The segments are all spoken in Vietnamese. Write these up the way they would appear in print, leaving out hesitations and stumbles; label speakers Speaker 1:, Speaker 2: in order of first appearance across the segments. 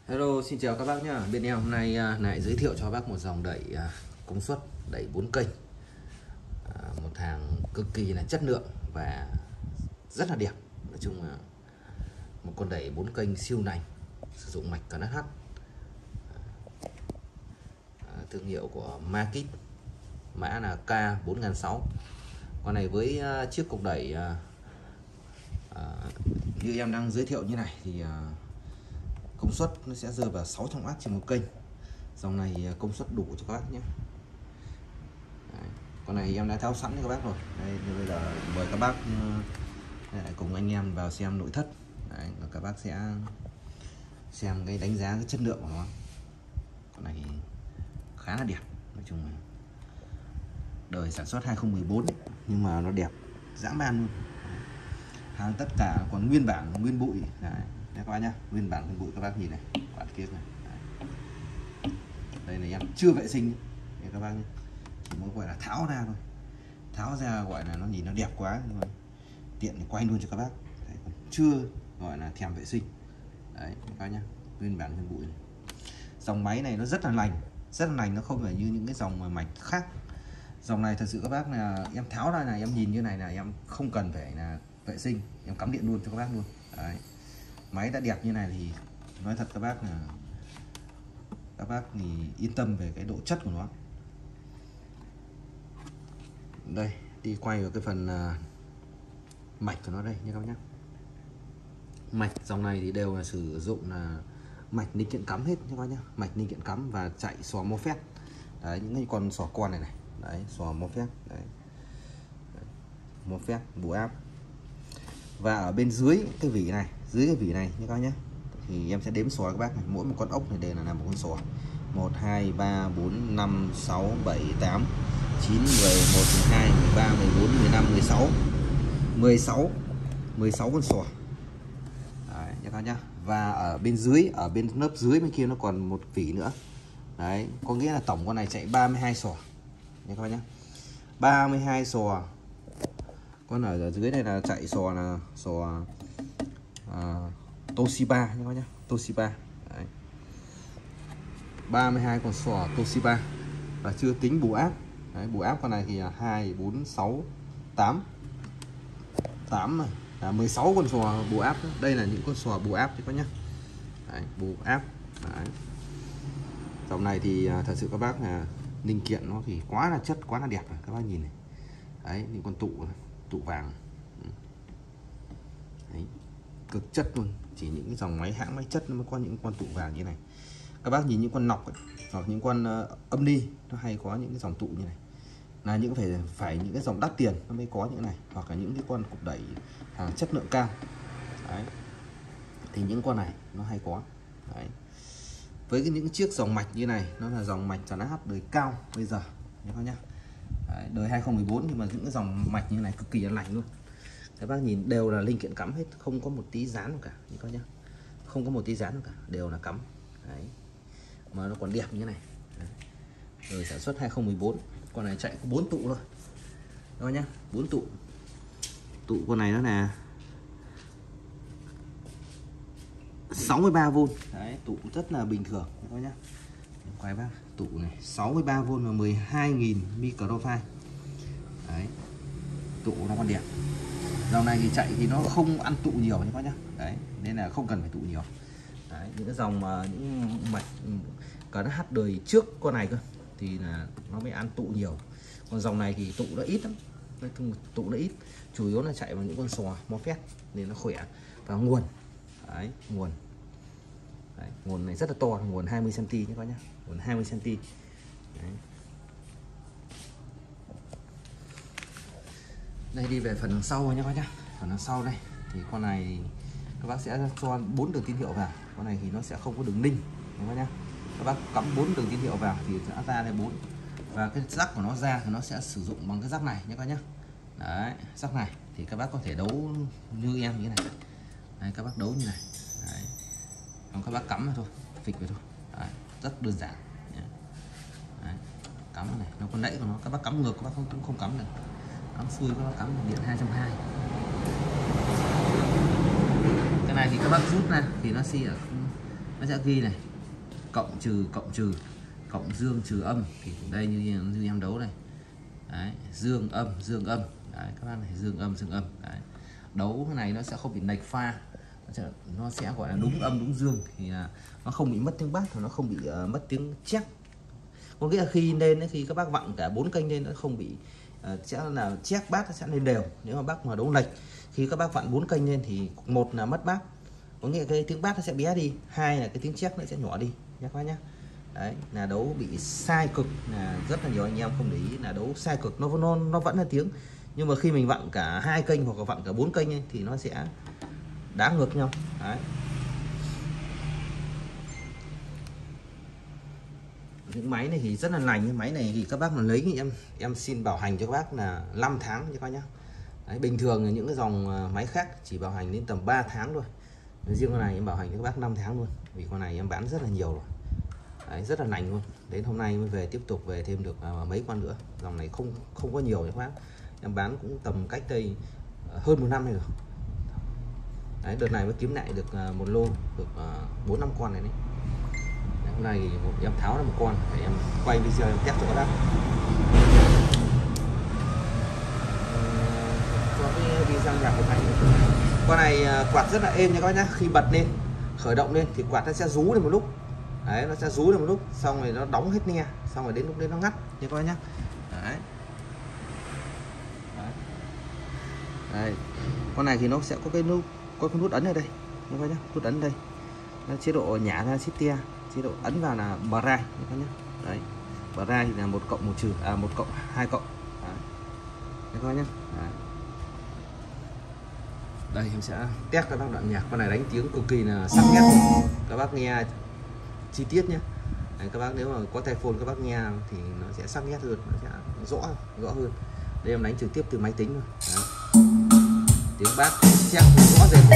Speaker 1: Hello, xin chào các bác nhé. Bên em hôm nay lại giới thiệu cho bác một dòng đẩy công suất đẩy 4 kênh. Một hàng cực kỳ là chất lượng và rất là đẹp. Nói chung là một con đẩy 4 kênh siêu nành, sử dụng mạch KNH, thương hiệu của Makit, mã là K4006. Con này với chiếc cục đẩy như em đang giới thiệu như này thì công suất nó sẽ rơi vào 600W trên một kênh. Dòng này công suất đủ cho các bác nhé. Đấy. Con này em đã tháo sẵn cho các bác rồi. Đây, bây giờ mời các bác cùng anh em vào xem nội thất. Đấy, các bác sẽ xem cái đánh giá cái chất lượng của nó. Con này khá là đẹp. Nói chung là đời sản xuất 2014 nhưng mà nó đẹp dã man luôn. Hàng tất cả còn nguyên bản, nguyên bụi. Đấy, các bác nhá, nguyên bản nguyên bụi các bác nhìn này, bản kia này. Đấy. Đây là em chưa vệ sinh để các bác nhé. Chỉ mới gọi là tháo ra thôi, tháo ra gọi là nó nhìn nó đẹp quá nhưng mà tiện để quay luôn cho các bác. Đấy, còn chưa gọi là thèm vệ sinh. Đấy các bác nhá, nguyên bản nguyên bụi này. Dòng máy này nó rất là lành, nó không phải như những cái dòng mạch khác. Dòng này thật sự các bác là em tháo ra này, em nhìn như này là em không cần phải là vệ sinh, em cắm điện luôn cho các bác luôn. Đấy. Máy đã đẹp như này thì nói thật các bác là các bác thì yên tâm về cái độ chất của nó. Đây, đi quay vào cái phần mạch của nó đây nha các bác nhé. Mạch dòng này thì đều là sử dụng là mạch linh kiện cắm hết nha các bác nhé. Mạch linh kiện cắm và chạy xò MOSFET. Đấy, những cái con xò con này này. Đấy, xò MOSFET. Đấy. MOSFET bù áp. Và ở bên dưới cái vỉ này, dưới cái vỉ này nha các bác nhé, thì em sẽ đếm xò các bác này. Mỗi một con ốc này đều là một con xò. 1, 2, 3, 4, 5, 6, 7, 8, 9, 10, 11, 12, 13, 14, 15, 16 16 con sò. Đấy nha các nhá. Và ở bên dưới, ở bên lớp dưới bên kia nó còn một vỉ nữa. Đấy, có nghĩa là tổng con này chạy 32 sò nha các bác nhá. 32 sò. Con ở dưới này là chạy sò là sò Toshiba nha các bác nhá, Toshiba. Đấy. 32 con sò Toshiba và chưa tính bù áp. Đấy, bù áp con này thì 2, 4, 6, 8 này là 16 con sò bù áp. Đây là những con sò bù áp thì các nhá. Đấy, bù áp. Đấy. Dòng này thì thật sự các bác là linh kiện nó thì quá là chất, quá là đẹp rồi các bác nhìn này. Đấy, những con tụ vàng. Đấy, cực chất luôn. Chỉ những cái dòng máy hãng máy chất nó mới có những con tụ vàng như này. Các bác nhìn những con nọc ấy, hoặc những con âm ni nó hay có những cái dòng tụ như này, là những phải những cái dòng đắt tiền nó mới có những cái này, hoặc là những cái con cục đẩy hàng chất lượng cao. Đấy. Thì những con này nó hay có. Đấy. Với những chiếc dòng mạch như này nó là dòng mạch KNH đời cao bây giờ nhé các nhá. Đấy, đời 2014 nhưng mà những cái dòng mạch như này cực kỳ là lành luôn. Các bác nhìn đều là linh kiện cắm hết, không có một tí dán nào cả như các nhá, không có một tí dán nào cả, đều là cắm. Đấy. Mà nó còn đẹp như này. Đấy. Đời sản xuất 2014, con này chạy có 4 tụ thôi đó nhá, 4 tụ. Tụ con này nó là 63V. Đấy, tụ rất là bình thường các nhá. Quay bác, tụ này 63V và 12.000 microfarad. Đấy. Tụ nó còn đẹp. Dòng này thì chạy thì nó không ăn tụ nhiều như các nhá. Đấy, nên là không cần phải tụ nhiều. Đấy, những cái dòng mà những mạch KNH đời trước con này cơ thì là nó mới ăn tụ nhiều. Còn dòng này thì tụ nó ít lắm. Tụ nó ít, chủ yếu là chạy vào những con sò MOSFET nên nó khỏe. Và nguồn. Đấy, nguồn. Đấy, nguồn này rất là to, nguồn 20cm nhé các nhá, nguồn 20cm. Đấy. Đây đi về phần đằng sau nhé các nhá. Phần đằng sau đây thì con này các bác sẽ cho 4 đường tín hiệu vào. Con này thì nó sẽ không có đường ninh các nhá. Các bác cắm 4 đường tín hiệu vào thì sẽ ra đây 4. Và cái rắc của nó ra thì nó sẽ sử dụng bằng cái rắc này nhé các nhá. Đấy, rắc này thì các bác có thể đấu như em như thế này. Đấy, các bác đấu như này. Đấy. Còn các bác cắm vào thôi, phịch vào thôi. Đấy, rất đơn giản. Đấy, cắm này, nó con nãy của nó các bác cắm ngược các bác cũng không cắm được. Cắm xuôi các bác cắm điện 220. Cái này thì các bác rút ra thì nó sẽ nó sẽ ghi này cộng trừ, cộng dương trừ âm. Thì đây như em đấu này. Đấy, dương âm. Đấy, các bác này, dương âm. Đấy. Đấu cái này nó sẽ không bị lệch pha, nó sẽ gọi là đúng âm đúng dương, thì nó không bị mất tiếng bát, và nó không bị mất tiếng chép. Có nghĩa là khi lên, khi các bác vặn cả 4 kênh lên nó không bị sẽ là chép bát, nó sẽ lên đều. Nếu mà bác mà đấu lệch khi các bác vặn 4 kênh lên thì một là mất bát, có nghĩa cái tiếng bát nó sẽ bé đi, hai là cái tiếng chép nó sẽ nhỏ đi nhé các bác nhé. Đấy là đấu bị sai cực, là rất là nhiều anh em không để ý là đấu sai cực, nó vẫn là tiếng, nhưng mà khi mình vặn cả 2 kênh hoặc là vặn cả 4 kênh ấy, thì nó sẽ đá ngược nhau. Đấy. Những máy này thì rất là lành. Những máy này thì các bác mà lấy em xin bảo hành cho các bác là 5 tháng cho các bác nhá. Đấy, bình thường là những cái dòng máy khác chỉ bảo hành đến tầm 3 tháng thôi, riêng con này em bảo hành cho các bác 5 tháng luôn, vì con này em bán rất là nhiều rồi. Đấy, rất là lành luôn. Đến hôm nay mới về tiếp tục về thêm được mấy con nữa. Dòng này không có nhiều các bác, em bán cũng tầm cách đây hơn 1 năm này rồi. Đấy, đợt này mới kiếm lại được một lô được 4-5 con này đấy. Đấy, hôm nay thì em tháo ra một con để em quay video em test cho các bác. Cho cái video nhạc của anh. Con này quạt rất là êm nha các bác nhá. Khi bật lên, khởi động lên thì quạt nó sẽ rú lên một lúc. Đấy, nó sẽ rú lên một lúc, xong rồi nó đóng hết nghe, xong rồi đến lúc đấy nó ngắt nha các bác nhá. Đấy. Đấy. Con này thì nó sẽ có cái nút ấn ở đây các bác nhá, nút ấn đây. Nó chế độ nhả ra shift tia, chế độ ấn vào là bờ rai các bác nhá. Đấy. Bờ rai thì là 1 cộng 1 trừ, 1 cộng 2 cộng. Đấy. Các bác nhá. Đấy. Đây em sẽ test các bác đoạn nhạc. Con này đánh tiếng cực kỳ là sắc nét, các bác nghe chi tiết nhé. Đấy, các bác nếu mà có tai phone các bác nghe thì nó sẽ sắc nét hơn, nó sẽ rõ hơn. Đây em đánh trực tiếp từ máy tính thôi. Đấy. Tiếng bát chép rõ rệt.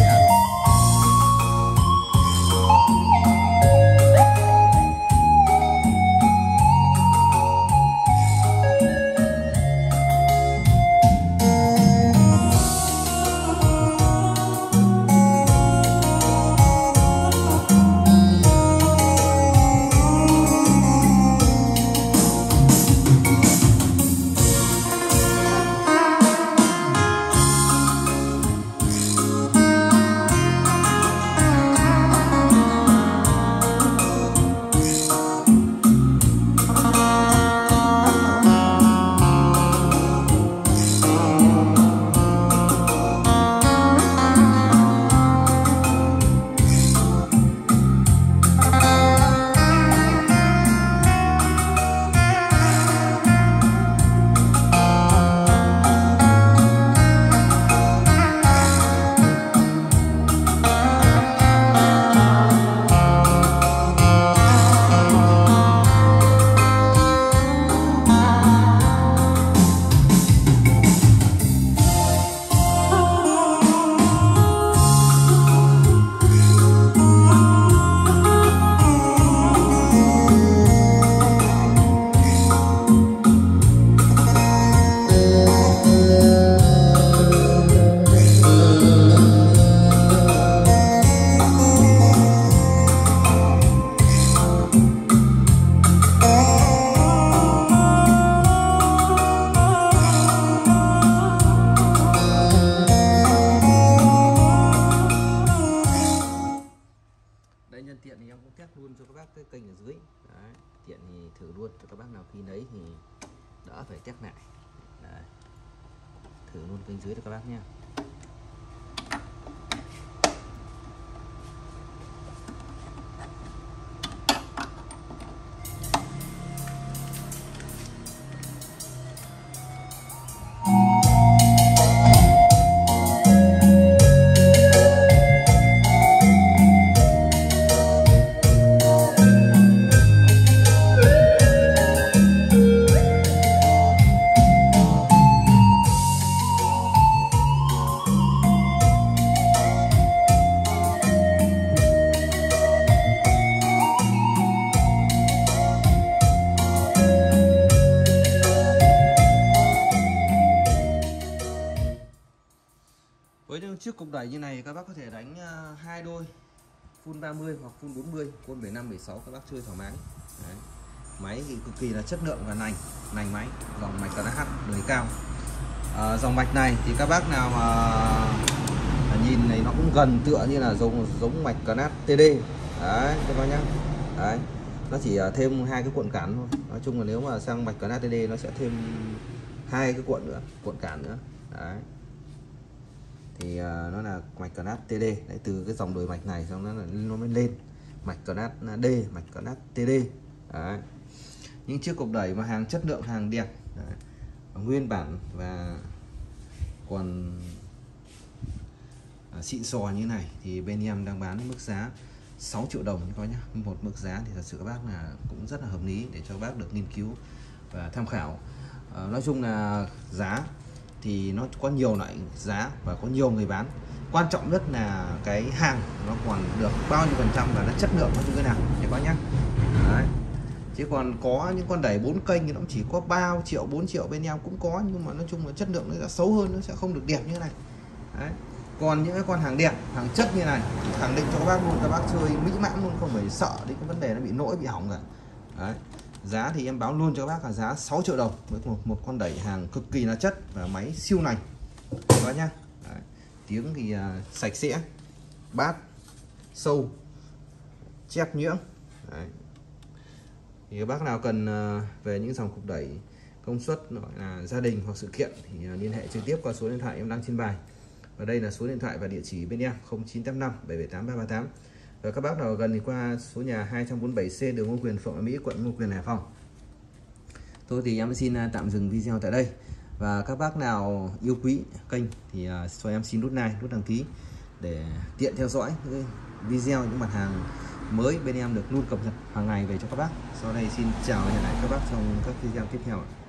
Speaker 1: cái kênh ở dưới. Đấy, tiện thì thử luôn cho các bác nào khi đấy thì đỡ phải test lại. Đấy, thử luôn kênh dưới cho các bác nha. Với chiếc cục đẩy như này các bác có thể đánh 2 đôi full 30 hoặc full 40, côn 75 76 các bác chơi thoải mái. Đấy. Máy thì cực kỳ là chất lượng và nành máy, dòng mạch KH đời cao. Dòng mạch này thì các bác nào mà nhìn này nó cũng gần tựa như là giống mạch KH TD. Đấy các bác nhá. Đấy. Nó chỉ thêm 2 cái cuộn cản thôi. Nói chung là nếu mà sang mạch KH TD nó sẽ thêm 2 cái cuộn cản nữa. Đấy. Thì nó là mạch KH TD. Đấy, từ cái dòng đồi mạch này xong nó mới lên mạch KH D, mạch KH TD. Đấy. Những chiếc cục đẩy mà hàng chất lượng, hàng đẹp. Đấy. Nguyên bản và còn xịn sò như này thì bên em đang bán mức giá 6 triệu đồng các bác nhá. Một mức giá thì thật sự các bác là cũng rất là hợp lý để cho các bác được nghiên cứu và tham khảo. Nói chung là giá thì nó có nhiều loại giá và có nhiều người bán. Quan trọng nhất là cái hàng nó còn được bao nhiêu phần trăm và nó chất lượng nó như thế nào các bác nhá. Đấy. Chứ còn có những con đẩy 4 kênh thì nó chỉ có 3 triệu 4 triệu bên em cũng có, nhưng mà nói chung là chất lượng nó sẽ xấu hơn, nó sẽ không được đẹp như thế này. Đấy. Còn những cái con hàng đẹp, hàng chất như này thì khẳng định cho các bác luôn, các bác chơi mỹ mãn luôn, không phải sợ đến cái vấn đề nó bị lỗi bị hỏng cả. Đấy. Giá thì em báo luôn cho các bác là giá 6 triệu đồng với một con đẩy hàng cực kỳ là chất và máy siêu nành các bác nhá. Đấy. Tiếng thì sạch sẽ, bát sâu, chép nhuyễn. Đấy. Thì các bác nào cần về những dòng cục đẩy công suất gọi là gia đình hoặc sự kiện thì liên hệ trực tiếp qua số điện thoại em đăng trên bài. Và đây là số điện thoại và địa chỉ bên em 0985 778 338. Và các bác nào gần thì qua số nhà 247C đường Ngô Quyền, Phường Mỹ, quận Ngô Quyền, Hải Phòng. Thôi thì em xin tạm dừng video tại đây. Và các bác nào yêu quý kênh thì cho em xin nút like, nút đăng ký để tiện theo dõi những video, những mặt hàng mới bên em được luôn cập nhật hàng ngày về cho các bác. Sau đây xin chào và hẹn lại các bác trong các video tiếp theo.